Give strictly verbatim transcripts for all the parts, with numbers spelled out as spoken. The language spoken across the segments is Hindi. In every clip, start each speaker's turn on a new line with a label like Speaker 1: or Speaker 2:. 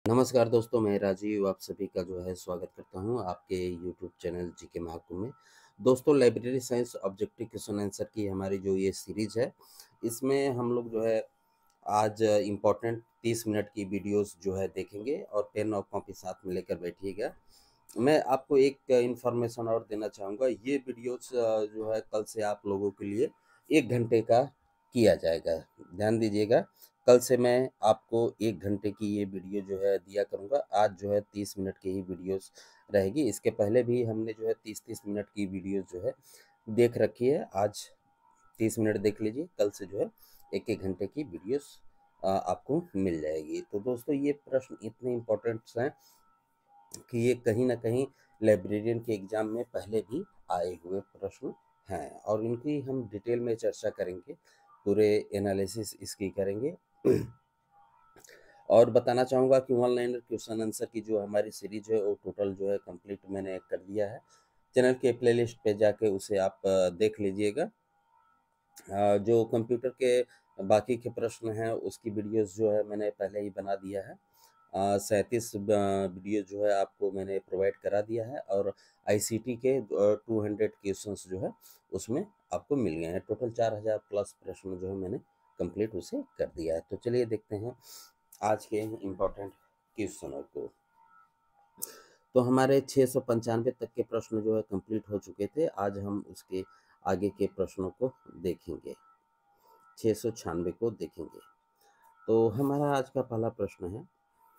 Speaker 1: नमस्कार दोस्तों, मैं राजीव आप सभी का जो है स्वागत करता हूं आपके यूट्यूब चैनल जीके महाकुंभ में। दोस्तों, library science objective question answer की हमारी जो ये सीरीज है, इसमें हम लोग जो है आज इम्पोर्टेंट तीस मिनट की वीडियोस जो है देखेंगे और पेन और कॉपी साथ में लेकर बैठिएगा। मैं आपको एक इन्फॉर्मेशन और देना चाहूँगा, ये वीडियोस जो है कल से आप लोगों के लिए एक घंटे का किया जाएगा। ध्यान दीजिएगा, कल से मैं आपको एक घंटे की ये वीडियो जो है दिया करूँगा। आज जो है तीस मिनट की ही वीडियोस रहेगी। इसके पहले भी हमने जो है तीस तीस मिनट की वीडियोस जो है देख रखी है। आज तीस मिनट देख लीजिए, कल से जो है एक एक घंटे की वीडियोस आपको मिल जाएगी। तो दोस्तों, ये प्रश्न इतने इम्पोर्टेंट्स हैं कि ये कहीं ना कहीं लाइब्रेरियन के एग्जाम में पहले भी आए हुए प्रश्न हैं और इनकी हम डिटेल में चर्चा करेंगे, पूरे एनालिसिस इसकी करेंगे। और बताना चाहूँगा कि ऑनलाइन क्वेश्चन आंसर की जो हमारी सीरीज है वो टोटल जो है कंप्लीट मैंने कर दिया है। चैनल के प्लेलिस्ट पे जाके उसे आप देख लीजिएगा। जो कंप्यूटर के बाकी के प्रश्न हैं उसकी वीडियोस जो है मैंने पहले ही बना दिया है। सैंतीस वीडियो जो है आपको मैंने प्रोवाइड करा दिया है और आईसीटी के टू हंड्रेड क्वेश्चंस जो है उसमें आपको मिल गए हैं। टोटल चार हज़ार प्लस प्रश्न जो है मैंने कंप्लीट उसे कर दिया है। तो चलिए देखते हैं आज के इम्पोर्टेंट क्वेश्चनों को। तो हमारे छः सौ पंचानवे तक के प्रश्न जो है कंप्लीट हो चुके थे। आज हम उसके आगे के प्रश्नों को देखेंगे, छः सौ छियानवे को देखेंगे। तो हमारा आज का पहला प्रश्न है,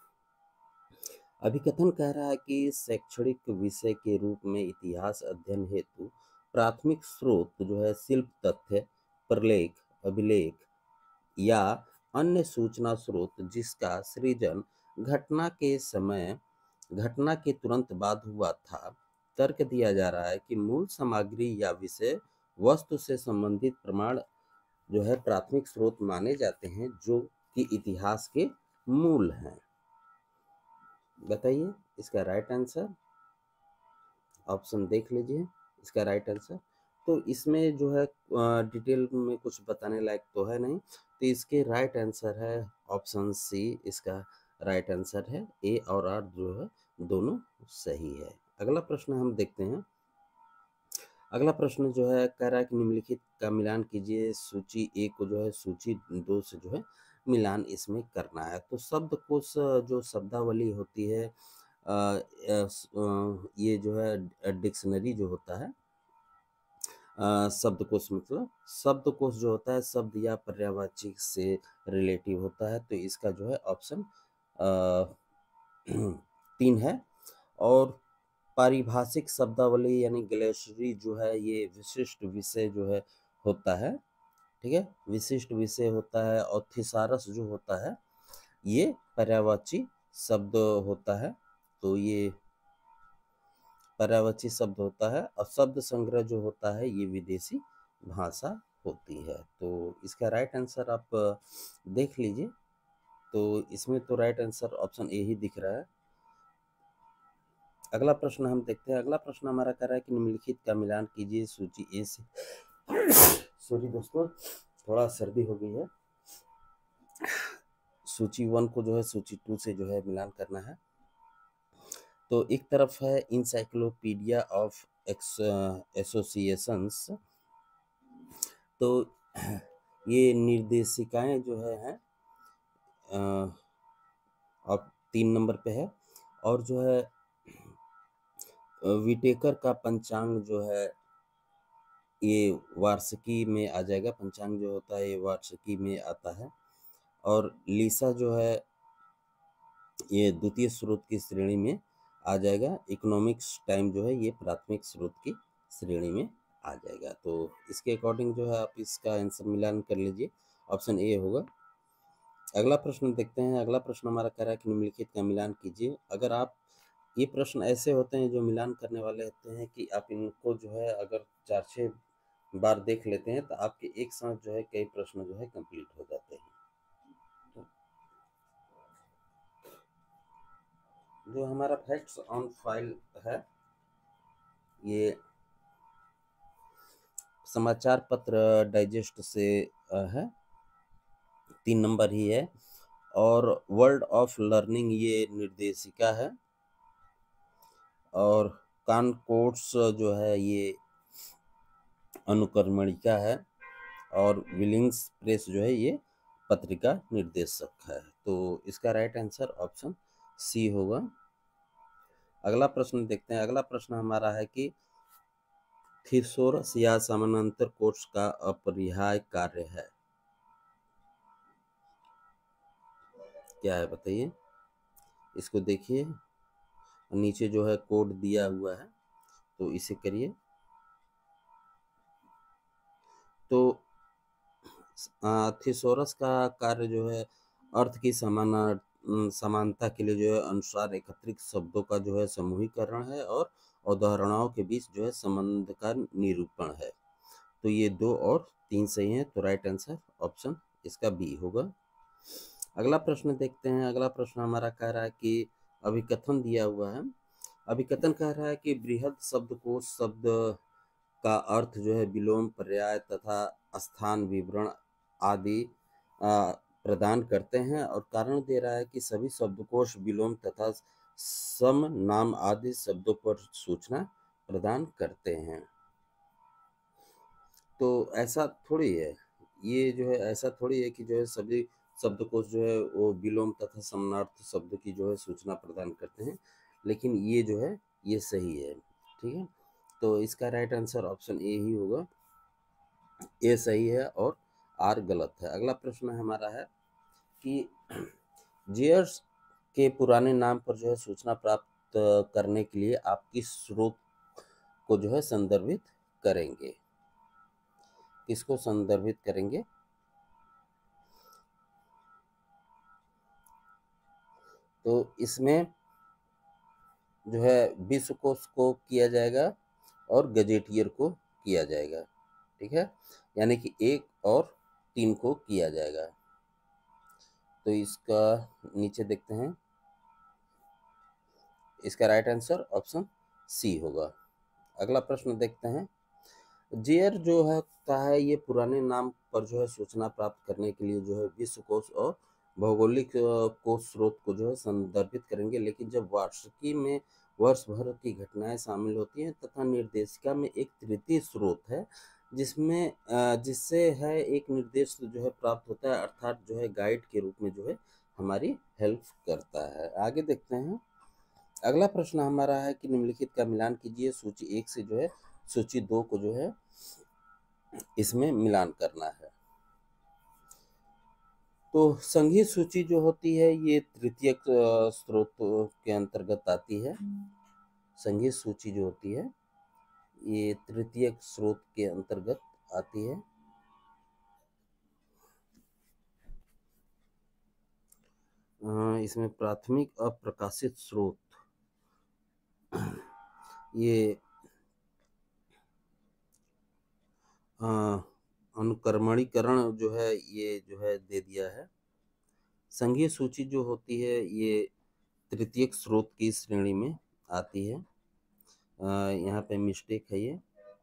Speaker 1: अभिकथन कह रहा है कि शैक्षणिक विषय के रूप में इतिहास अध्ययन हेतु प्राथमिक स्रोत जो है शिल्प तथ्य, प्रलेख, अभिलेख या अन्य सूचना स्रोत जिसका सृजन घटना के समय घटना के तुरंत बाद हुआ था। तर्क दिया जा रहा है कि मूल सामग्री या विषय वस्तु से संबंधित प्रमाण जो है प्राथमिक स्रोत माने जाते हैं जो कि इतिहास के मूल हैं। बताइए इसका राइट आंसर, ऑप्शन देख लीजिए इसका राइट आंसर। तो इसमें जो है डिटेल में कुछ बताने लायक तो है नहीं, तो इसके राइट आंसर है ऑप्शन सी। इसका राइट आंसर है, ए और आर जो है दोनों सही है। अगला प्रश्न हम देखते हैं। अगला प्रश्न जो है कह रहा है कि निम्नलिखित का मिलान कीजिए। सूची एक को जो है सूची दो से जो है मिलान इसमें करना है। तो शब्दकोश जो शब्दावली होती है, आ, आ, ये जो है डिक्शनरी जो होता है, शब्दकोश मतलब शब्दकोश जो होता है शब्द या पर्यायवाची से रिलेटिव होता है। तो इसका जो है ऑप्शन तीन है। और पारिभाषिक शब्दावली यानी ग्लेसरी जो है ये विशिष्ट विषय जो है होता है। ठीक है, विशिष्ट विषय होता है। और थिसारस जो होता है ये पर्यायवाची शब्द होता है। तो ये पर्यायवाची शब्द होता है। और शब्द संग्रह जो होता है ये विदेशी भाषा होती है। तो इसका राइट आंसर आप देख लीजिए। तो इसमें तो राइट आंसर ऑप्शन ए ही दिख रहा है। अगला प्रश्न हम देखते हैं। अगला प्रश्न हमारा कह रहा है कि निम्नलिखित का मिलान कीजिए सूची ए से सॉरी दोस्तों, थोड़ा सर्दी हो गई है। सूची वन को जो है सूची टू से जो है मिलान करना है। तो एक तरफ है इंसाइक्लोपीडिया ऑफ एसोसिएशंस। तो ये निर्देशिकाएं जो है हैं अब तीन नंबर पे है। और जो है विटेकर का पंचांग जो है ये वार्षिकी में आ जाएगा। पंचांग जो होता है ये वार्षिकी में आता है। और लीसा जो है ये द्वितीय स्रोत की श्रेणी में आ जाएगा। इकोनॉमिक्स टाइम जो है ये प्राथमिक स्रोत की श्रेणी में आ जाएगा। तो इसके अकॉर्डिंग जो है आप इसका आंसर मिलान कर लीजिए, ऑप्शन ए होगा। अगला प्रश्न देखते हैं। अगला प्रश्न हमारा कह रहा है कि निम्नलिखित का मिलान कीजिए। अगर आप ये प्रश्न ऐसे होते हैं जो मिलान करने वाले होते हैं कि आप इनको जो है अगर चार छः बार देख लेते हैं तो आपके एक साथ जो है कई प्रश्न जो है कंप्लीट हो जाते हैं। जो हमारा फैक्ट्स ऑन फाइल है ये समाचार पत्र डाइजेस्ट से है, तीन नंबर ही है। और वर्ल्ड ऑफ लर्निंग ये निर्देशिका है, और कॉनकोर्स जो है ये अनुक्रमणिका है, और विलिंग्स प्रेस जो है ये पत्रिका निर्देशक है। तो इसका राइट आंसर ऑप्शन सी होगा। अगला प्रश्न देखते हैं। अगला प्रश्न हमारा है कि थिसोरस या समानांतर कोर्स का अपरिहार्य कार्य है, क्या है बताइए। इसको देखिए, नीचे जो है कोड दिया हुआ है, तो इसे करिए। तो थिसोरस का कार्य जो है अर्थ की समाना समानता के लिए जो है अनुसार एकत्रित शब्दों का जो है समूहीकरण है, और अवधारणाओं के बीच जो है संबंध का निरूपण है। तो ये दो और तीन सही हैं, तो राइट आंसर ऑप्शन इसका बी होगा। अगला प्रश्न देखते हैं। अगला प्रश्न हमारा कह रहा है कि अभिकथन दिया हुआ है। अभिकथन कह रहा है कि बृहद शब्दकोश शब्द का अर्थ जो है विलोम, पर्याय तथा स्थान विवरण आदि प्रदान करते हैं, और कारण दे रहा है कि सभी शब्दकोश विलोम तथा सम नाम आदि शब्दों पर सूचना प्रदान करते हैं। तो ऐसा थोड़ी है, ये जो है ऐसा थोड़ी है कि जो है सभी शब्दकोश जो है वो विलोम तथा समानार्थ शब्द की जो है सूचना प्रदान करते हैं, लेकिन ये जो है ये सही है। ठीक है, तो इसका राइट आंसर ऑप्शन ए ही होगा। ए सही है और आर गलत है। अगला प्रश्न हमारा है कि जेयर्स के पुराने नाम पर जो है सूचना प्राप्त करने के लिए आप किस स्रोत को जो है संदर्भित करेंगे, किसको संदर्भित करेंगे। तो इसमें जो है विश्वकोश को किया जाएगा और गजेटियर को किया जाएगा। ठीक है, यानी कि एक और तीन को किया जाएगा। तो इसका नीचे देखते हैं, इसका राइट आंसर ऑप्शन सी होगा। अगला प्रश्न देखते हैं। जेयर जो है का है ये पुराने नाम पर जो है सूचना प्राप्त करने के लिए जो है विश्वकोश और भौगोलिक कोश स्रोत को जो है संदर्भित करेंगे, लेकिन जब वार्षिकी में वर्ष भर की घटनाएं शामिल होती हैं तथा निर्देशिका में एक तृतीय स्रोत है जिसमें जिससे है एक निर्देश जो है प्राप्त होता है, अर्थात जो है गाइड के रूप में जो है हमारी हेल्प करता है। आगे देखते हैं। अगला प्रश्न हमारा है कि निम्नलिखित का मिलान कीजिए। सूची एक से जो है सूची दो को जो है इसमें मिलान करना है। तो संघीय सूची जो होती है ये तृतीयक स्रोत के अंतर्गत आती है। संघीय सूची जो होती है ये तृतीयक स्रोत के अंतर्गत आती है। इसमें प्राथमिक अप्रकाशित स्रोत ये अनुक्रमणीकरण जो है ये जो है दे दिया है। संघीय सूची जो होती है ये तृतीयक स्रोत की श्रेणी में आती है। यहाँ पे मिस्टेक है ये।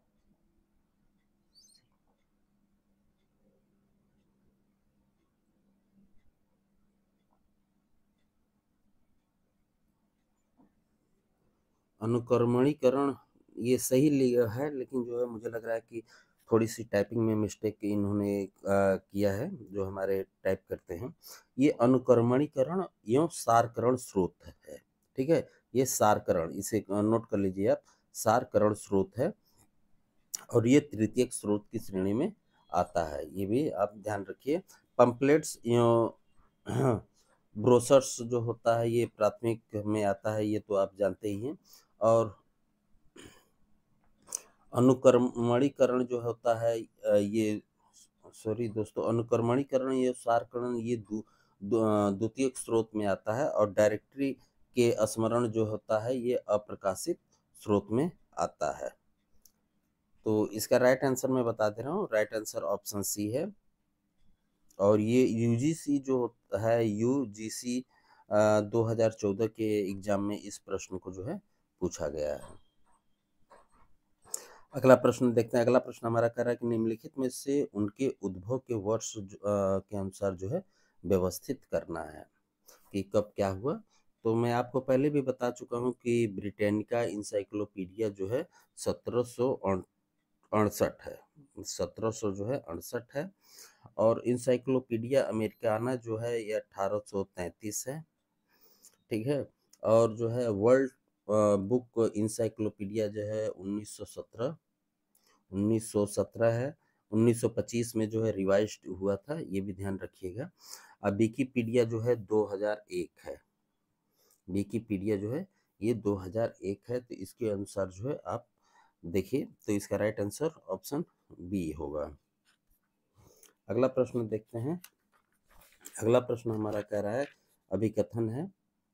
Speaker 1: अनुक्रमणीकरण ये सही लिया है, लेकिन जो है मुझे लग रहा है कि थोड़ी सी टाइपिंग में मिस्टेक इन्होंने आ, किया है जो हमारे टाइप करते हैं। ये अनुक्रमणीकरण एवं सारकरण स्रोत है। ठीक है, ये सारकरण, इसे नोट कर लीजिए आप, सारकरण स्रोत है और ये तृतीयक स्रोत की श्रेणी में आता है, ये भी आप ध्यान रखिए। पंपलेट्स एवं ब्रोशर्स जो होता है ये प्राथमिक में आता है, ये तो आप जानते ही हैं। और अनुक्रमणीकरण जो होता है ये सॉरी दोस्तों अनुक्रमणीकरण ये सारकरण ये द्वितीयक स्रोत में आता है, और डायरेक्टरी के स्मरण जो होता है ये अप्रकाशित स्रोत में आता है। तो इसका राइट आंसर मैं बता दे रहा हूँ, राइट आंसर ऑप्शन सी है। और ये यूजीसी जो है यूजीसी दो हज़ार चौदह के एग्जाम में इस प्रश्न को जो है पूछा गया है। अगला प्रश्न देखते हैं। अगला प्रश्न हमारा कह रहा है कि निम्नलिखित में से उनके उद्भव के वर्ष के अनुसार जो है व्यवस्थित करना है।
Speaker 2: कि कब क्या हुआ। तो मैं आपको पहले भी बता चुका हूँ कि ब्रिटानिका इंसाइक्लोपीडिया जो है सत्रह सौ अड़सठ है, सत्रह सौ जो है अड़सठ है। और इंसाइक्लोपीडिया अमेरिकाना जो है ये अठारह सौ तैंतीस है, ठीक है। और जो है वर्ल्ड बुक इंसाइक्लोपीडिया जो है उन्नीस सौ सत्रह उन्नीस सौ सत्रह है। उन्नीस सौ पच्चीस में जो है रिवाइज्ड हुआ था, ये भी ध्यान रखिएगा। अब विकिपीडिया जो है दो हज़ार एक है, विकिपीडिया जो है ये दो हज़ार एक है। तो इसके अनुसार जो है आप देखिए, तो इसका राइट आंसर ऑप्शन बी होगा। अगला प्रश्न देखते हैं। अगला प्रश्न हमारा कह रहा है, अभिकथन है।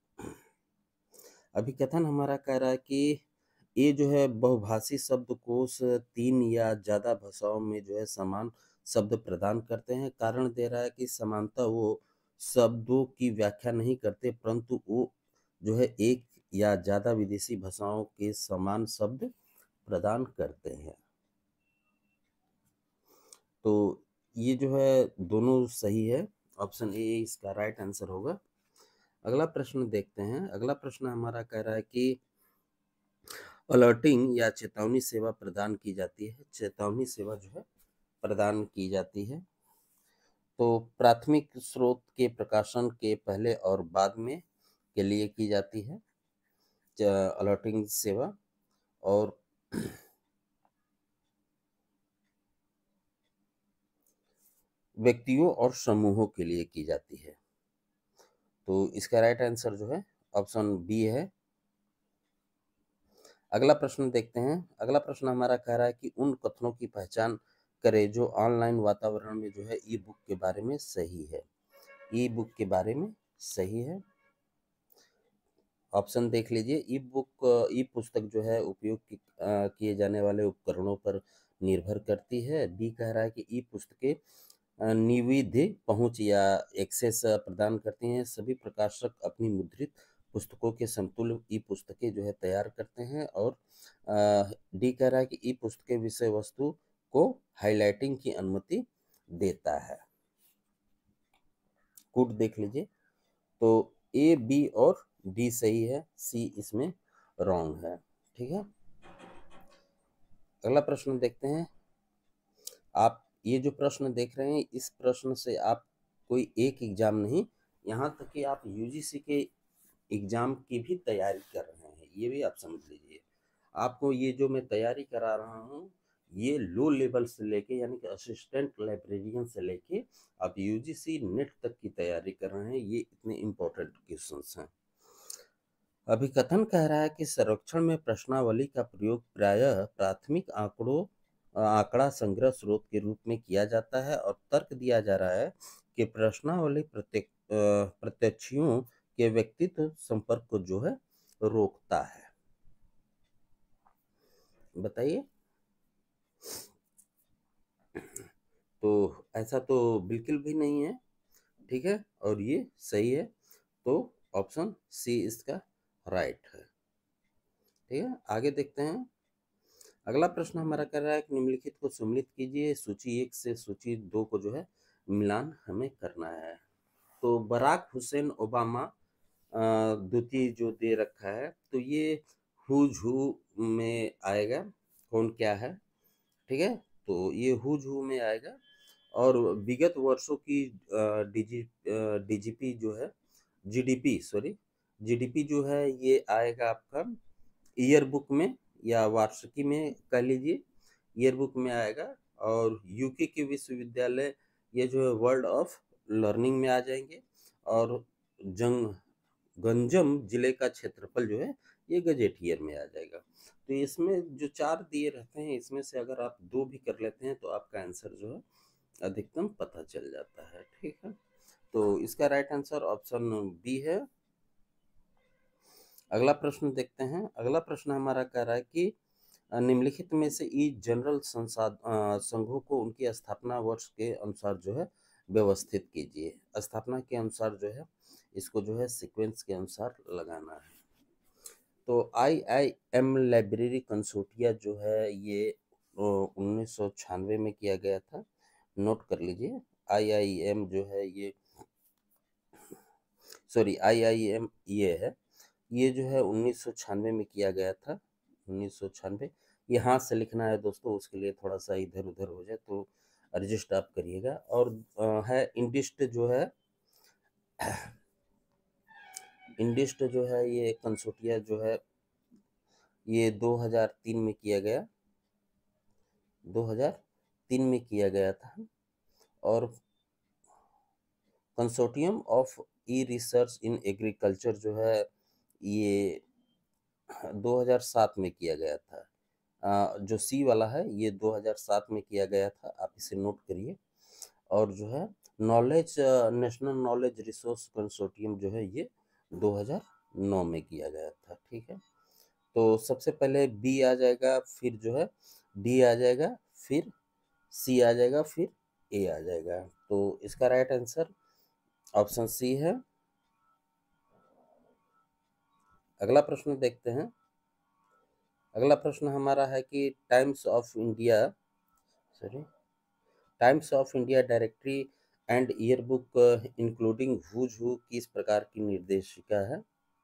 Speaker 2: अभिकथन हमारा कह रहा है कि ये जो है बहुभाषी शब्दकोश तीन या ज़्यादा भाषाओं में जो है समान शब्द प्रदान करते हैं। कारण दे रहा है कि समानता वो शब्दों की व्याख्या नहीं करते, परंतु वो जो है एक या ज़्यादा विदेशी भाषाओं के समान शब्द प्रदान करते हैं। तो ये जो है दोनों सही है, ऑप्शन ए इसका राइट आंसर होगा। अगला प्रश्न देखते हैं। अगला प्रश्न हमारा कह रहा है कि अलर्टिंग या चेतावनी सेवा प्रदान की जाती है, चेतावनी सेवा जो है प्रदान की जाती है। तो प्राथमिक स्रोत के प्रकाशन के पहले और बाद में के लिए की जाती है अलर्टिंग सेवा, और व्यक्तियों और समूहों के लिए की जाती है। तो इसका राइट आंसर जो है ऑप्शन बी है। अगला प्रश्न देखते हैं। अगला प्रश्न हमारा कह रहा है कि उन कथनों की पहचान करें जो ऑनलाइन वातावरण में जो है ई बुक के बारे में सही है, ई बुक के बारे में सही है। ऑप्शन देख लीजिए। ई बुक ई पुस्तक जो है उपयोग किए जाने वाले उपकरणों पर निर्भर करती है। बी कह रहा है कि ई पुस्तकें निविध पहुंच या एक्सेस प्रदान करती हैं। सभी प्रकाशक अपनी मुद्रित पुस्तकों के समतुल्य ई पुस्तकें जो है तैयार करते हैं। और डी कह रहा है कि ई पुस्तकें विषय वस्तु को हाईलाइटिंग की अनुमति देता है। कोड देख लीजिए। तो ए, बी और डी सही है, सी इसमें रॉन्ग है, ठीक है। अगला प्रश्न देखते हैं। आप ये जो प्रश्न देख रहे हैं, इस प्रश्न से आप कोई एक एग्जाम नहीं, यहाँ तक कि आप यूजीसी के एग्जाम की भी तैयारी कर रहे हैं, ये भी आप समझ लीजिए। आपको ये जो मैं तैयारी करा रहा हूँ, ये लो लेवल से लेके यानी कि असिस्टेंट लाइब्रेरियन से लेके आप यूजीसी नेट तक की तैयारी कर रहे हैं। ये इतने इम्पोर्टेंट क्वेश्चंस हैं। अभिकथन कह रहा है कि सर्वेक्षण में प्रश्नावली का प्रयोग प्रायः प्राथमिक आंकड़ों आंकड़ा संग्रह स्रोत के रूप में किया जाता है, और तर्क दिया जा रहा है कि प्रश्नावली प्रत्येक प्रत्यक्षियों के व्यक्तित्व संपर्क को जो है रोकता है। बताइए। तो ऐसा तो बिल्कुल भी नहीं है, ठीक है, और ये सही है। तो ऑप्शन सी इसका राइट है, ठीक है। आगे देखते हैं। अगला प्रश्न हमारा कर रहा है कि निम्नलिखित को सम्मिलित कीजिए। सूची एक से सूची दो को जो है मिलान हमें करना है। तो बराक हुसैन ओबामा द्वितीय जो दे रखा है, तो ये हुज हु में आएगा। कौन क्या है, ठीक है। तो ये हुज हु में आएगा। और विगत वर्षों की डीजी डीजीपी जो है जीडीपी सॉरी जीडीपी जो है ये आएगा आपका ईयर बुक में या वार्षिकी में कह लीजिए, ईयर बुक में आएगा। और यूके के विश्वविद्यालय ये जो है वर्ल्ड ऑफ लर्निंग में आ जाएंगे। और जंग गंजम जिले का क्षेत्रफल जो है ये गजेट ईयर में आ जाएगा। तो इसमें जो चार दिए रहते हैं, इसमें से अगर आप दो भी कर लेते हैं तो आपका आंसर जो है अधिकतम पता चल जाता है, ठीक है। तो इसका राइट आंसर ऑप्शन बी है। अगला प्रश्न देखते हैं। अगला प्रश्न हमारा कह रहा है कि निम्नलिखित में से ई जनरल संसाध संघों को उनकी स्थापना वर्ष के अनुसार जो है व्यवस्थित कीजिए। स्थापना के अनुसार जो है इसको जो है सीक्वेंस के अनुसार लगाना है। तो I I M library consortia जो है ये उन्नीस सौ छियानवे में किया गया था, नोट कर लीजिए। आई आई एम जो है ये
Speaker 1: सॉरी आई आई एम ये है, ये जो है उन्नीस सौ छियानवे में किया गया था, उन्नीस सौ छियानवे। ये हाथ से लिखना है दोस्तों, उसके लिए थोड़ा सा इधर उधर हो जाए तो एडजस्ट आप करिएगा। और अ, है इंडिस्ट जो है इंडिस्ट जो है ये कंसोर्टिया जो है ये दो हज़ार तीन में किया गया, दो हज़ार तीन में किया गया था। और consortium of e research in agriculture जो है ये दो हज़ार सात में किया गया था। अ, जो सी वाला है ये दो हज़ार सात में किया गया था, आप इसे नोट करिए। और जो है knowledge national knowledge resource consortium जो है ये दो हज़ार नौ में किया गया था। ठीक है, तो सबसे पहले बी आ जाएगा, फिर जो है डी आ जाएगा, फिर सी आ जाएगा, फिर ए आ जाएगा। तो इसका राइट आंसर ऑप्शन सी है। अगला प्रश्न देखते हैं। अगला प्रश्न हमारा है कि Times of India sorry Times of India directory and year book including who's who किस प्रकार की निर्देशिका है,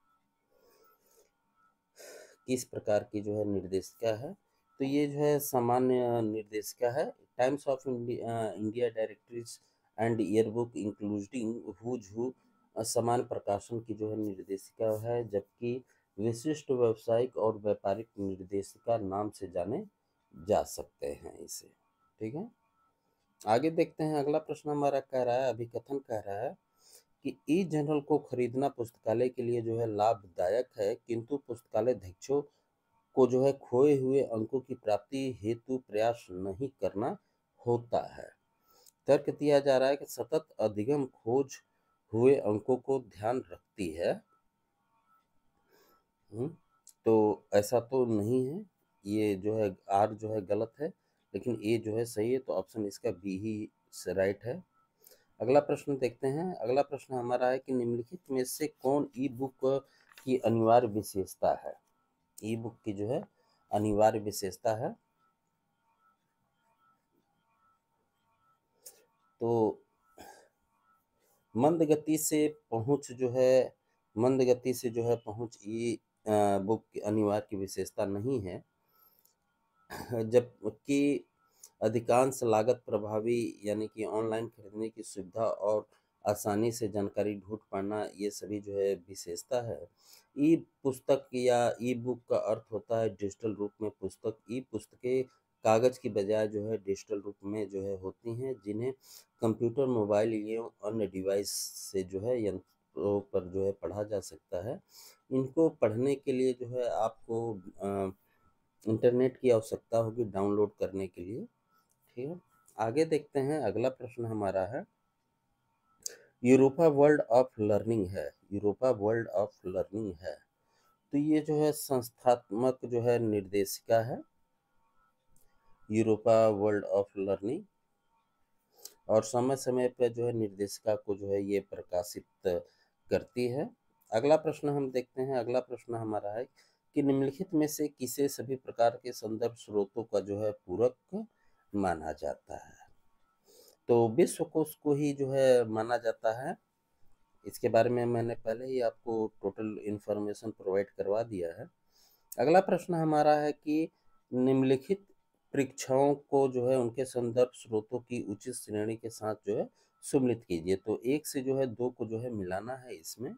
Speaker 1: किस प्रकार की जो है निर्देशिका है। तो ये जो है सामान्य निर्देशिका है। Times of India India directories and year book including who's who समान प्रकाशन की जो है निर्देशिका है, जबकि विशिष्ट व्यावसायिक और व्यापारिक निर्देशिका नाम से जाने जा सकते हैं इसे। ठीक है, आगे देखते हैं। अगला प्रश्न हमारा कह रहा है, अभिकथन कह रहा है कि ई जर्नल को खरीदना पुस्तकालय के लिए जो है लाभदायक है, किंतु पुस्तकालय अध्यक्षों को जो है खोए हुए अंकों की प्राप्ति हेतु प्रयास नहीं करना होता है। तर्क दिया जा रहा है कि सतत अधिगम खोज हुए अंकों को ध्यान रखती है। हम्म, तो ऐसा तो नहीं है, ये जो है आर जो है गलत है, लेकिन ए जो है सही है, तो ऑप्शन इसका बी ही राइट है। अगला प्रश्न देखते हैं। अगला प्रश्न हमारा है कि निम्नलिखित में से कौन ई बुक की अनिवार्य विशेषता है। ई बुक की जो है अनिवार्य विशेषता है। तो मंद गति से पहुंच जो है मंद गति से जो है पहुंच ई बुक की अनिवार्य की विशेषता नहीं है, जबकि अधिकांश लागत प्रभावी यानी कि ऑनलाइन खरीदने की सुविधा और आसानी से जानकारी ढूंढ पाना, ये सभी जो है विशेषता है। ई पुस्तक या ई बुक का अर्थ होता है डिजिटल रूप में पुस्तक। ई पुस्तकें कागज की बजाय जो है डिजिटल रूप में जो है होती हैं, जिन्हें कंप्यूटर, मोबाइल एवं अन्य डिवाइस से जो है यंत्रों पर जो है पढ़ा जा सकता है। इनको पढ़ने के लिए जो है आपको अ, इंटरनेट की आवश्यकता होगी डाउनलोड करने के लिए। ठीक है, आगे देखते हैं। अगला प्रश्न हमारा है, यूरोपा वर्ल्ड ऑफ लर्निंग है, यूरोपा वर्ल्ड ऑफ लर्निंग है, तो ये जो है संस्थात्मक जो है निर्देशिका है, यूरोपा वर्ल्ड ऑफ लर्निंग। और समय समय पर जो है निर्देशिका को जो है ये प्रकाशित करती है। अगला प्रश्न हम देखते हैं। अगला प्रश्न हमारा है कि निम्नलिखित में से किसे सभी प्रकार के संदर्भ स्रोतों का जो है पूरक माना जाता है। तो विश्वकोश को ही जो है माना जाता है। इसके बारे में मैंने पहले ही आपको टोटल इन्फॉर्मेशन प्रोवाइड करवा दिया है। अगला प्रश्न हमारा है कि निम्नलिखित परीक्षाओं को जो है उनके संदर्भ स्रोतों की उचित श्रेणी के साथ जो है सम्मिलित कीजिए। तो एक से जो है दो को जो है मिलाना है इसमें।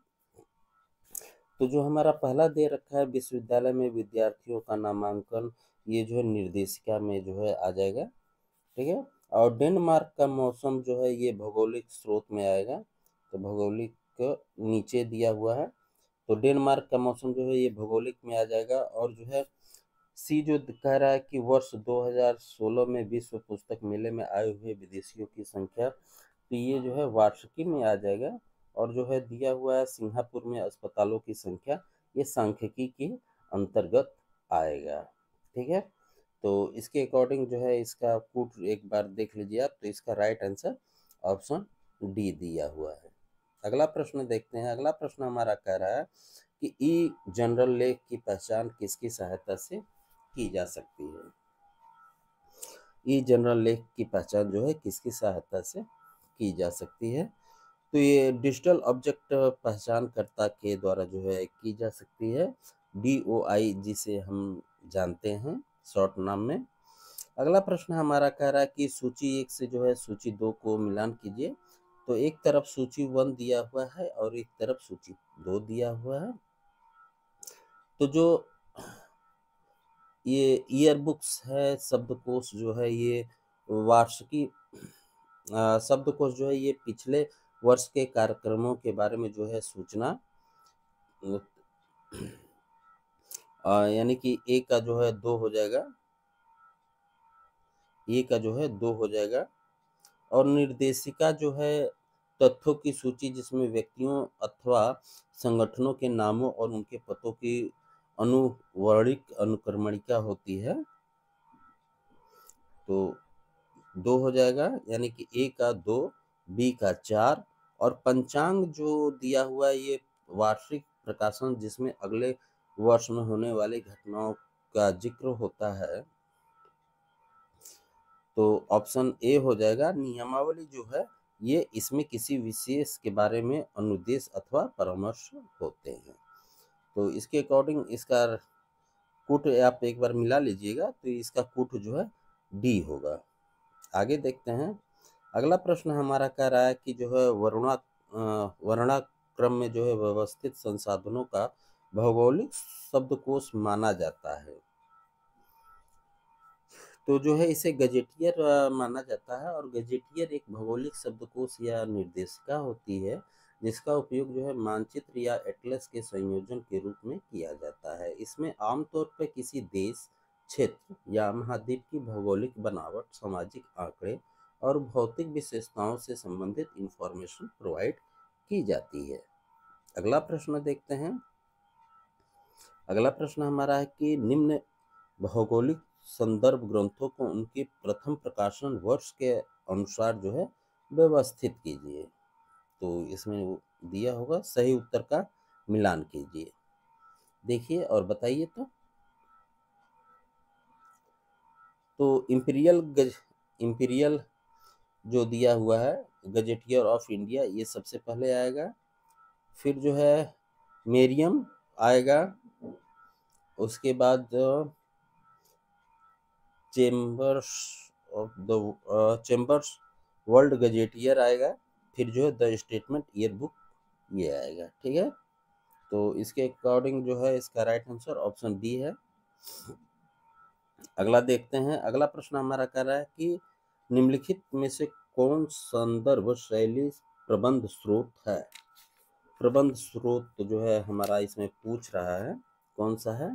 Speaker 1: तो जो हमारा पहला दे रखा है विश्वविद्यालय में विद्यार्थियों का नामांकन, ये जो है निर्देशिका में जो है आ जाएगा। ठीक है, और डेनमार्क का मौसम जो है ये भौगोलिक स्रोत में आएगा। तो भौगोलिक नीचे दिया हुआ है, तो डेनमार्क का मौसम जो है ये भौगोलिक में आ जाएगा। और जो है सी जो कह रहा है कि वर्ष दो हज़ार सोलह में विश्व पुस्तक मेले में आए हुए विदेशियों की संख्या, तो ये जो है वार्षिकी में आ जाएगा। और जो है दिया हुआ है सिंगापुर में अस्पतालों की संख्या, ये सांख्यिकी के अंतर्गत आएगा। ठीक है, तो इसके अकॉर्डिंग जो है इसका कूट एक बार देख लीजिए आप, तो इसका राइट आंसर ऑप्शन डी दिया हुआ है। अगला प्रश्न देखते हैं। अगला प्रश्न हमारा कह रहा है कि ई जनरल लेख की पहचान किसकी सहायता से की जा सकती है। ई जनरल लेख की पहचान जो है किसकी सहायता से की जा सकती है।
Speaker 2: तो ये डिजिटल ऑब्जेक्ट पहचानकर्ता के द्वारा जो है की जा सकती है, डी ओ आई जिसे हम जानते हैं शॉर्ट नाम में। अगला प्रश्न हमारा कह रहा है कि सूची एक से जो है सूची दो को मिलान कीजिए। तो एक तरफ सूची वन दिया हुआ है और एक तरफ सूची दो दिया हुआ है। तो जो ये ईयर बुक्स है, शब्दकोश जो है ये वार्षिकी अ, शब्दकोश जो है ये पिछले वर्ष के कार्यक्रमों के बारे में जो है सूचना अ, यानी कि ए का जो है दो हो जाएगा, ए का जो है दो हो जाएगा। और निर्देशिका जो है तथ्यों की सूची जिसमें व्यक्तियों अथवा संगठनों के नामों और उनके पतों की अनुवर्णिक अनुक्रमणिका होती है, तो दो हो जाएगा, यानी कि ए का दो, बी का चार। और पंचांग जो दिया हुआ है ये वार्षिक प्रकाशन जिसमें अगले वर्ष में होने वाली घटनाओं का जिक्र होता है, तो ऑप्शन ए हो जाएगा। नियमावली जो है ये इसमें किसी विशेष के बारे में अनुदेश अथवा परामर्श होते हैं। तो इसके अकॉर्डिंग इसका कूट आप एक बार मिला लीजिएगा, तो इसका कूट जो है डी होगा। आगे देखते हैं। अगला प्रश्न हमारा कह रहा है कि जो है वर्णा अ, वर्णाक्रम में जो है व्यवस्थित संसाधनों का भौगोलिक शब्दकोश माना जाता है। तो जो है इसे गजेटियर अ, माना जाता है। और गजेटियर एक भौगोलिक शब्दकोश या निर्देशिका होती है जिसका उपयोग जो है मानचित्र या एटलस के संयोजन के रूप में किया जाता है। इसमें आमतौर पर किसी देश, क्षेत्र या महाद्वीप की भौगोलिक बनावट, सामाजिक आंकड़े और भौतिक विशेषताओं से संबंधित इंफॉर्मेशन प्रोवाइड की जाती है। अगला प्रश्न देखते हैं। अगला प्रश्न हमारा है कि निम्न भौगोलिक संदर्भ ग्रंथों को उनके प्रथम प्रकाशन वर्ष के अनुसार जो है व्यवस्थित कीजिए। तो इसमें वो दिया होगा, सही उत्तर का मिलान कीजिए। देखिए और बताइए। तो तो इंपीरियल गज इंपीरियल जो दिया हुआ है गजेटियर ऑफ इंडिया, ये सबसे पहले आएगा। फिर जो है मेरियम आएगा। उसके बाद Chambers of the Chambers World Gazetteer आएगा। फिर जो है द स्टेटमेंट ईयर बुक, ये आएगा। ठीक है, तो इसके अकॉर्डिंग जो है इसका राइट आंसर ऑप्शन बी है। अगला देखते हैं। अगला प्रश्न हमारा कह रहा है कि निम्नलिखित में से कौन संदर्भ शैली प्रबंध स्रोत है। प्रबंध स्रोत तो जो है हमारा इसमें पूछ रहा है, कौन सा है।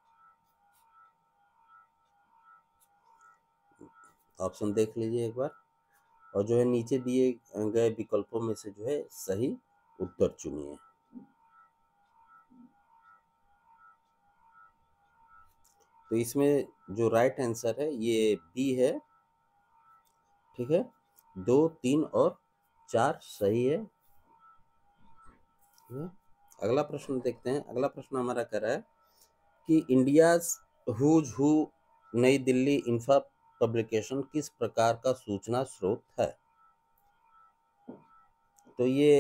Speaker 2: ऑप्शन देख लीजिए एक बार, और जो है नीचे दिए गए विकल्पों में से जो है सही उत्तर चुनिए। तो इसमें जो राइट आंसर है ये बी है। ठीक है, दो, तीन और चार सही है। अगला प्रश्न देखते हैं। अगला प्रश्न हमारा कह रहा है कि इंडिया हुज हु नई दिल्ली इंफा पब्लिकेशन किस प्रकार का सूचना स्रोत है। तो ये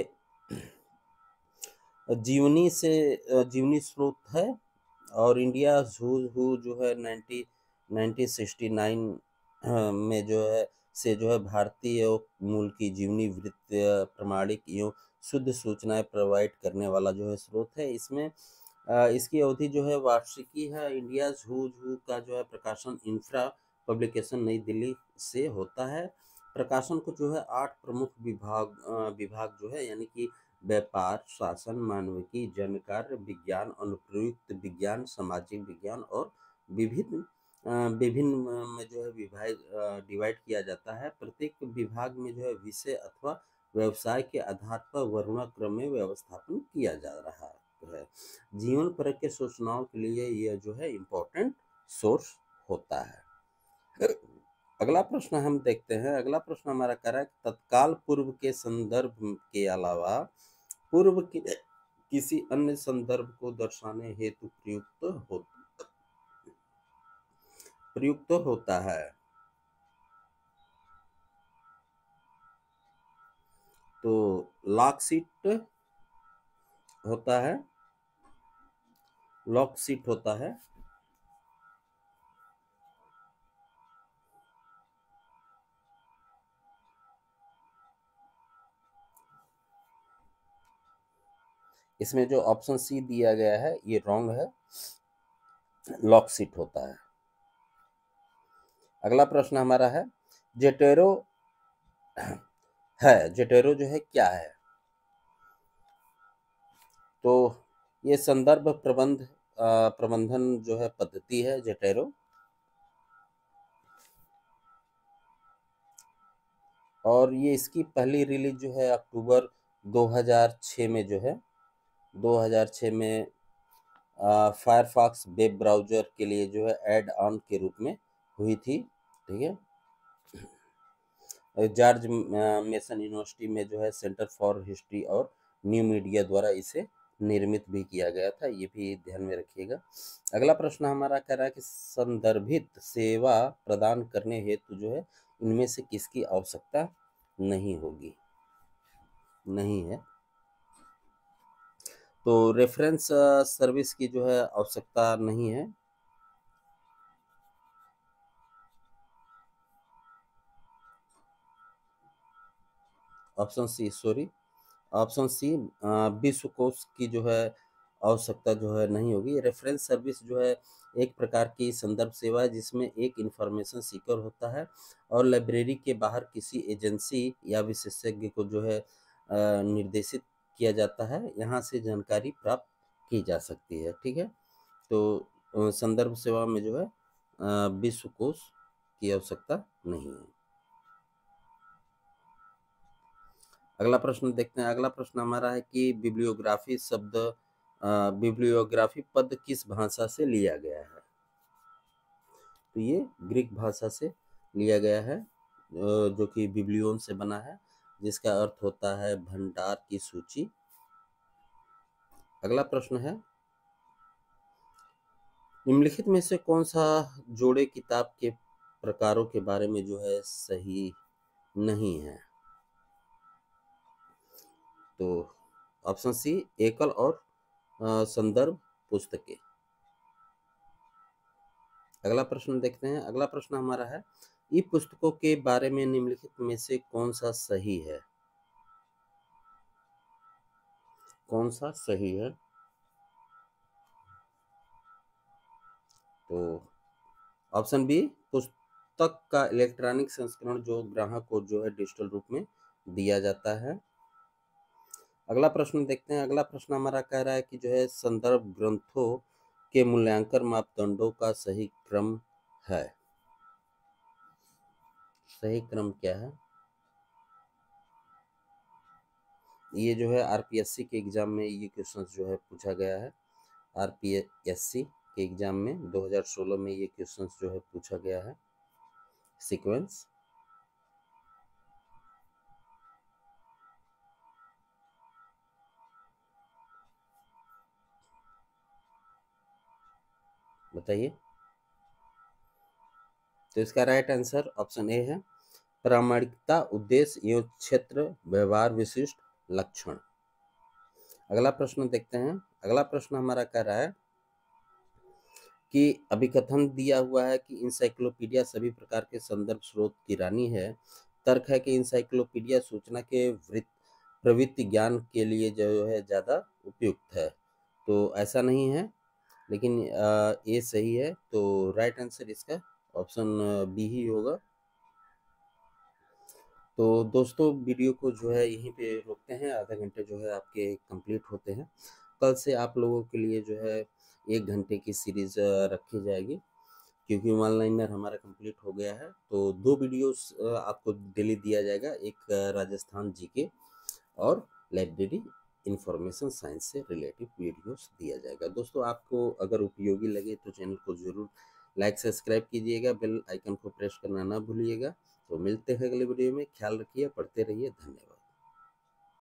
Speaker 2: जीवनी से जीवनी स्रोत है। और इंडिया हुज हु जो है नाइनटी नाइनटीन सिक्सटी नाइन में जो है से जो है भारतीय मूल की जीवनी वृत्त प्रमाणिक एवं शुद्ध सूचनाएं प्रोवाइड करने वाला जो है स्रोत है। इसमें अ, इसकी अवधि जो है वार्षिकी है। इंडिया हुज हु का जो है प्रकाशन इंफ्रा पब्लिकेशन नई दिल्ली से होता है। प्रकाशन को जो है आठ प्रमुख विभाग अ, विभाग जो है यानी कि व्यापार, शासन, मानविकी, जनकार्य विज्ञान, अनुप्रयुक्त विज्ञान, सामाजिक विज्ञान और विभिन्न अ, विभिन्न में जो है विभाग डिवाइड किया जाता है। प्रत्येक विभाग में जो है विषय अथवा व्यवसाय के आधार पर वर्णाक्रम में व्यवस्थापन किया जा रहा है। जीवन परक के सूचनाओं के लिए यह जो है इम्पोर्टेंट सोर्स होता है। अगला प्रश्न हम देखते हैं। अगला प्रश्न हमारा कह रहा है तत्काल पूर्व के संदर्भ के अलावा पूर्व के किसी अन्य संदर्भ को दर्शाने हेतु प्रयुक्त हो प्रयुक्त होता है। तो लॉक सीट होता है, लॉक सीट होता है इसमें जो ऑप्शन सी दिया गया है ये रॉन्ग है, लॉक सीट होता है। अगला प्रश्न हमारा है जेटेरो है, जेटेरो जो है क्या है? तो ये संदर्भ प्रबंध प्रबंधन जो है पद्धति है जेटेरो, और ये इसकी पहली रिलीज जो है अक्टूबर दो हज़ार छह में जो है दो हज़ार छह में फायरफॉक्स वेब ब्राउज़र के लिए जो है ऐड ऑन के रूप में हुई थी, ठीक है। जॉर्ज मेसन यूनिवर्सिटी में जो है सेंटर फॉर हिस्ट्री और न्यू मीडिया द्वारा इसे निर्मित भी किया गया था, ये भी ध्यान में रखिएगा। अगला प्रश्न हमारा कह रहा है कि संदर्भित सेवा प्रदान करने हेतु जो है इनमें से किसकी आवश्यकता नहीं होगी? नहीं है। तो रेफरेंस सर्विस की जो है आवश्यकता नहीं है। Option C, sorry option C विश्व कोश की जो है आवश्यकता जो है नहीं होगी। रेफरेंस सर्विस जो है एक प्रकार की संदर्भ सेवा है जिसमें एक इंफॉर्मेशन सीकर होता है और लाइब्रेरी के बाहर किसी एजेंसी या विशेषज्ञ को जो है निर्देशित किया जाता है, यहाँ से जानकारी प्राप्त की जा सकती है, ठीक है। तो संदर्भ सेवा में जो है विश्व कोश की आवश्यकता नहीं है। अगला प्रश्न देखते हैं। अगला प्रश्न हमारा है कि बिब्लियोग्राफी शब्द बिब्लियोग्राफी पद किस भाषा से लिया गया है? तो ये ग्रीक भाषा से लिया गया है, जो कि बिब्लियोन से बना है, जिसका अर्थ होता है भंडार की सूची। अगला प्रश्न है निम्नलिखित में से कौन सा जोड़े किताब के प्रकारों के बारे में जो है सही नहीं है? तो ऑप्शन सी एकल और संदर्भ पुस्तकें। अगला प्रश्न देखते हैं। अगला प्रश्न हमारा है ई पुस्तकों के बारे में निम्नलिखित में से कौन सा सही है? कौन सा सही है? तो ऑप्शन बी पुस्तक का इलेक्ट्रॉनिक संस्करण जो ग्राहक को जो है डिजिटल रूप में दिया जाता है। अगला प्रश्न देखते हैं। अगला प्रश्न हमारा कह रहा है कि जो है संदर्भ ग्रंथों के मूल्यांकन मापदंडों का सही क्रम है। सही क्रम क्या है? ये जो है आरपीएससी के एग्जाम में ये क्वेश्चन जो है पूछा गया है। आरपीएससी के एग्जाम में दो हज़ार सोलह में ये क्वेश्चन जो है पूछा गया है। सीक्वेंस बताइए। तो इसका राइट आंसर ऑप्शन ए है प्रामाणिकता, उद्देश्य एवं क्षेत्र, व्यवहार विशिष्ट लक्षण। अगला प्रश्न देखते हैं। अगला प्रश्न हमारा कह रहा है कि अभिकथन दिया हुआ है कि इंसाइक्लोपीडिया सभी प्रकार के संदर्भ स्रोत की रानी है। तर्क है कि इंसाइक्लोपीडिया सूचना के प्रवृत्ति ज्ञान के लिए जो है ज़्यादा उपयुक्त है। तो ऐसा नहीं है, लेकिन ये सही है। तो राइट आंसर इसका ऑप्शन बी ही होगा। तो दोस्तों वीडियो को जो है यहीं पे रोकते हैं, आधा घंटे जो है आपके कंप्लीट होते हैं। कल से आप लोगों के लिए जो है एक घंटे की सीरीज रखी जाएगी, क्योंकि वन लाइनर हमारा कंप्लीट हो गया है। तो दो वीडियोस आपको डेली दिया जाएगा, एक राजस्थान जीके और लाइब्रेरी इंफॉर्मेशन साइंस से रिलेटिव वीडियोस दिया जाएगा। दोस्तों आपको अगर उपयोगी लगे तो चैनल को जरूर लाइक सब्सक्राइब कीजिएगा, बेल आइकन को प्रेस करना ना भूलिएगा। तो मिलते हैं अगले वीडियो में। ख्याल रखिए, पढ़ते रहिए। धन्यवाद।